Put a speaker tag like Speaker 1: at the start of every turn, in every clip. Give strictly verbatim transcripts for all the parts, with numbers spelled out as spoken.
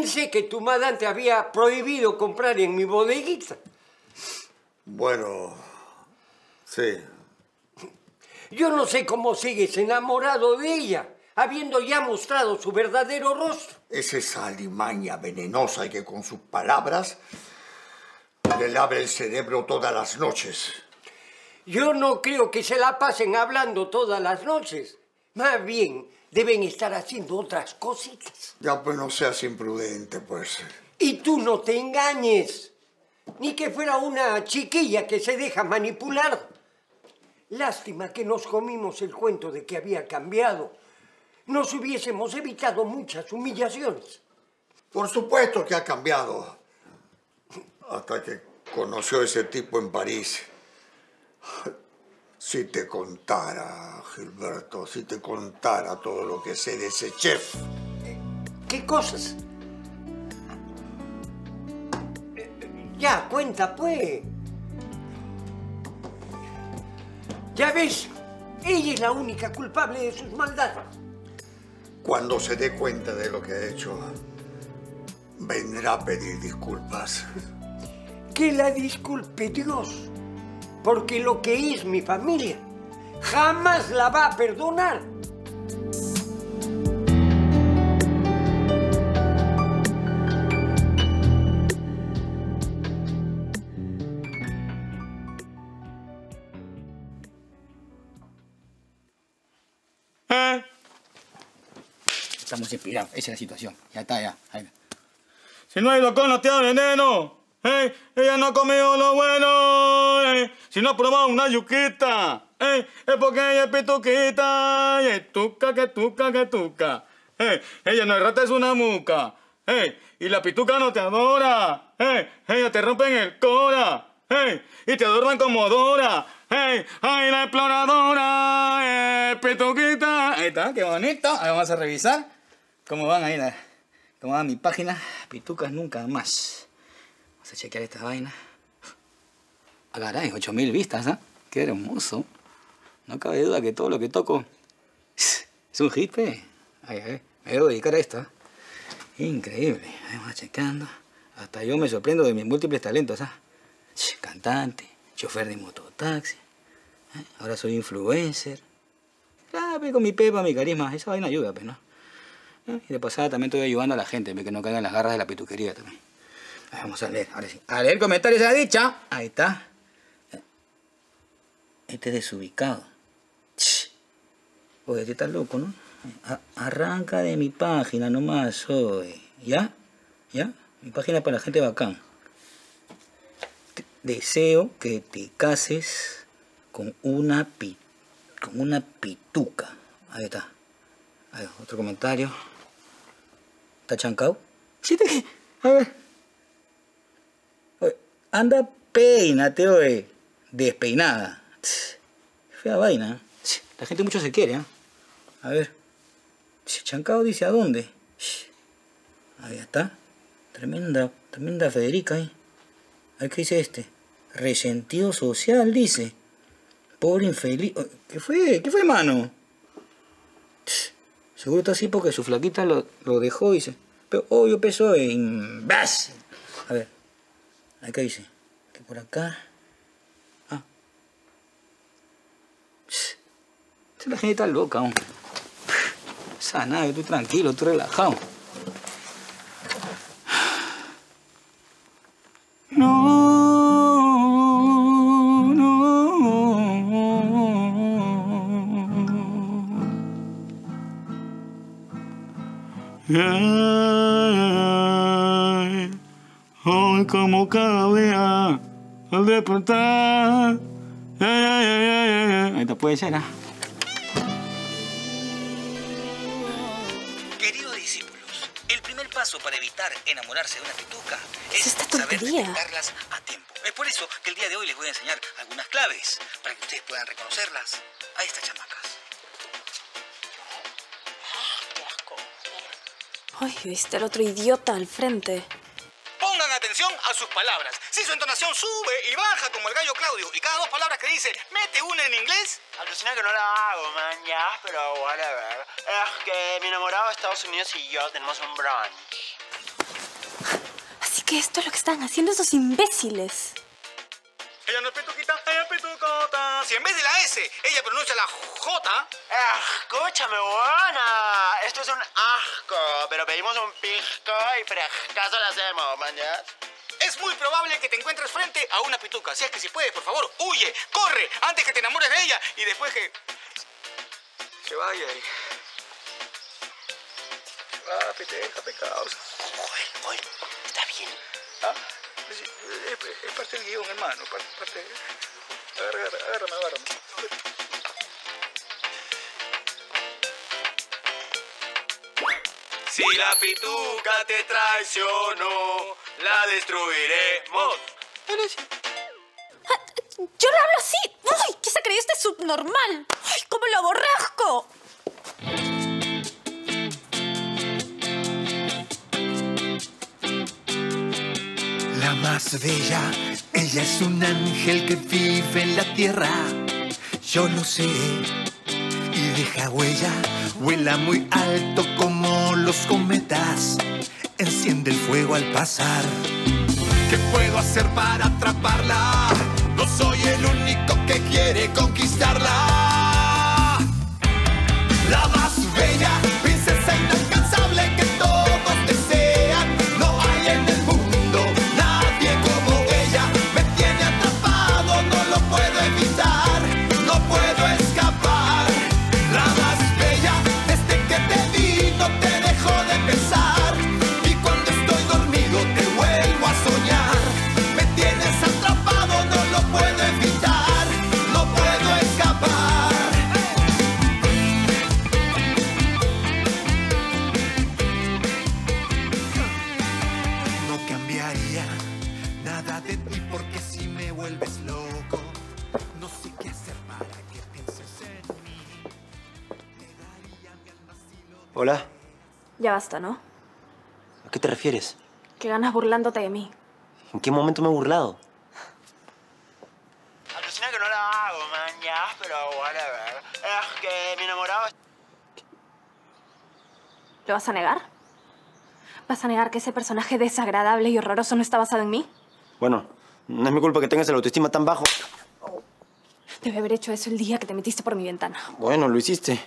Speaker 1: Pensé que tu madame te había prohibido comprar en mi bodeguita.
Speaker 2: Bueno, sí.
Speaker 1: Yo no sé cómo sigues enamorado de ella, habiendo ya mostrado su verdadero rostro.
Speaker 2: Es esa alimaña venenosa y que con sus palabras le lave el cerebro todas las noches.
Speaker 1: Yo no creo que se la pasen hablando todas las noches. Más bien, deben estar haciendo otras cositas.
Speaker 2: Ya, pues, no seas imprudente, pues.
Speaker 1: Y tú no te engañes. Ni que fuera una chiquilla que se deja manipular. Lástima que nos comimos el cuento de que había cambiado. Nos hubiésemos evitado muchas humillaciones.
Speaker 2: Por supuesto que ha cambiado. Hasta que conoció a ese tipo en París. Si te contara, Gilberto, si te contara todo lo que sé de ese chef.
Speaker 1: ¿Qué cosas? Ya, cuenta, pues. Ya ves, ella es la única culpable de sus maldades.
Speaker 2: Cuando se dé cuenta de lo que ha hecho, vendrá a pedir disculpas.
Speaker 1: Que la disculpe Dios, porque lo que es mi familia jamás la va a perdonar.
Speaker 3: ¿Eh? Estamos inspirados, esa es la situación. Ya está, ya. Ahí. Si no hay loco, no te da veneno. Hey, ella no ha comido lo bueno. Hey, si no ha probado una yuquita. Hey, es porque ella es pituquita. Hey, tuca, que tuca, que tuca. Hey, ella no es rata, es una muca. Hey, y la pituca no te adora. Hey, ella te rompe en el cora. Hey, y te adornan como Dora. Hey, ay, la exploradora. Hey, pituquita. Ahí está, qué bonito. Ahora vamos a revisar cómo van ahí la, cómo va mi página. Pitucas nunca más. Vamos a chequear esta vaina. Ah, caray, ocho mil vistas, ¿ah? ¿eh? Qué hermoso. No cabe duda que todo lo que toco es un hit, pe. Ay, ay, me debo dedicar a esto, ¿eh? Increíble. Ahí vamos checando. Hasta yo me sorprendo de mis múltiples talentos, ¿ah? ¿eh? Cantante, chofer de mototaxi. ¿eh? Ahora soy influencer. Ah, pe, con mi pepa, mi carisma. Esa vaina ayuda, pues, ¿no? ¿Eh? Y de pasada también estoy ayudando a la gente, pe, que no caigan en las garras de la pituquería también. Vamos a leer, ahora sí. A leer comentarios a dicha. Ahí está. Este es desubicado. Oye, este está loco, ¿no? Arranca de mi página nomás, oye. ¿Ya? ¿Ya? Mi página para la gente bacán. Deseo que te cases con una pi... con una pituca. Ahí está. A ver, otro comentario. ¿Está chancado? ¿Sí te qué? A ver. Oye, anda, peínate, oye. Despeinada. Fea vaina. La gente mucho se quiere, ¿eh? A ver. Chancao dice a dónde. Ahí está. Tremenda, tremenda Federica, ¿eh? A ver qué dice este. Resentido social, dice. Pobre infeliz. ¿Qué fue? ¿Qué fue, mano? Seguro está así porque su flaquita lo, lo dejó, dice. Pero obvio pesó en... ¡Bas! A ver. Acá dice. Que por acá... Ah. La gente está loca, aún. Esa nada, yo estoy tranquilo, estoy relajado. No, no. Ay, hoy como cada día al despertar. Ay, ay, ay, ay, ay. Ahí te puede ser, ¿ah?
Speaker 4: Queridos discípulos, el primer paso para evitar enamorarse de una pituca es
Speaker 5: Esta
Speaker 4: saber
Speaker 5: tontería.
Speaker 4: detectarlas a tiempo. Es por eso que el día de hoy les voy a enseñar algunas claves para que ustedes puedan reconocerlas a estas chamacas.
Speaker 5: Ay, viste al otro idiota al frente.
Speaker 4: Pongan atención a sus palabras. Si su entonación sube y baja como el gallo Claudio y cada dos palabras que dice mete una en inglés.
Speaker 6: Alucina que no la hago, man, ya, pero whatever. Es que mi enamorado de Estados Unidos y yo tenemos un brunch.
Speaker 5: que esto es lo que están haciendo esos imbéciles.
Speaker 4: Ella no es pituquita, ella es pitucota. Si en vez de la S, ella pronuncia la J...
Speaker 6: Escúchame, buena. Esto es un asco, pero pedimos un pisco y frescazo lo hacemos, mañas.
Speaker 4: Es muy probable que te encuentres frente a una pituca. Si es que si puedes, por favor, huye, corre, antes que te enamores de ella y después que... se vaya y... Ah, peteja, pecados.
Speaker 6: Oye, oye, está bien.
Speaker 4: Ah, es, es, es parte del guión, hermano. Parte, parte... Agarra, agarra, agárrame, agárrame. Si la pituca te traicionó, la destruiremos.
Speaker 5: Ah, yo no hablo así. ¡Uy! ¿Qué se creyó este subnormal? ¡Ay, cómo lo aborrezco!
Speaker 7: La más bella, ella es un ángel que vive en la tierra. Yo lo sé. Y deja huella, vuela muy alto como los cometas. Enciende el fuego al pasar. ¿Qué puedo hacer para atraparla? No soy el único que quiere conquistarla. La más bella, princesa inalcanzable que todos desean. No hay en el mundo nadie como ella. Me tiene atrapado, no lo puedo evitar. No puedo escapar. La más bella, desde que te vi no te dejo de pensar. Y cuando estoy dormido te vuelvo a soñar. Me tienes atrapado, no lo puedo evitar. No puedo escapar. No cambiaría nada de ti porque si me vuelves loco. No sé qué hacer para que pienses en mí.
Speaker 8: Hola,
Speaker 5: Ya basta, ¿no?
Speaker 8: ¿a qué te refieres?
Speaker 5: Que ganas burlándote de mí.
Speaker 8: ¿En qué momento me he burlado?
Speaker 6: Alucina que no la hago, mañas, pero whatever. Es que mi enamorado...
Speaker 5: ¿Lo vas a negar? ¿Vas a negar que ese personaje desagradable y horroroso no está basado en mí?
Speaker 8: Bueno, no es mi culpa que tengas el autoestima tan bajo.
Speaker 5: Debe haber hecho eso el día que te metiste por mi ventana.
Speaker 8: Bueno, lo hiciste.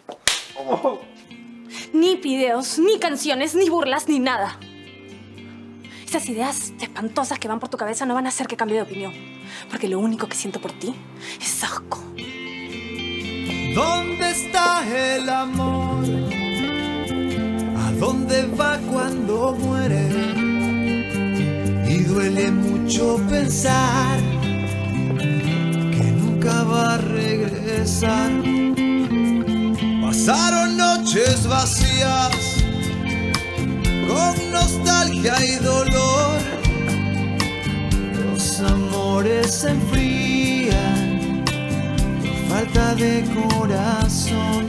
Speaker 5: Ni videos, ni canciones, ni burlas, ni nada. Esas ideas espantosas que van por tu cabeza no van a hacer que cambie de opinión. Porque lo único que siento por ti es asco.
Speaker 7: ¿Dónde está el amor? ¿A dónde va cuando muere? Y duele mucho pensar que nunca va a regresar. Pasaron noches vacías con nostalgia y dolor. Los amores se enfrían por falta de corazón.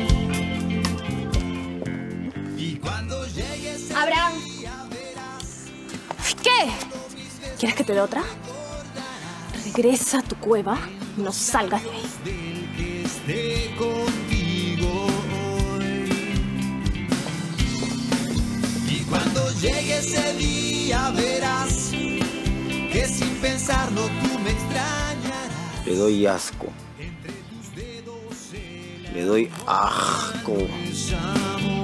Speaker 7: Y cuando llegue ese
Speaker 5: ¡Abraham! ¿Qué? ¿Quieres que te dé otra? Regresa a tu cueva y no salgas de ahí.
Speaker 7: del que esté contigo hoy. Y cuando llegue ese día verás que sin pensarlo tú me extrañarás.
Speaker 8: Le doy asco. Le doy asco.
Speaker 7: Llamo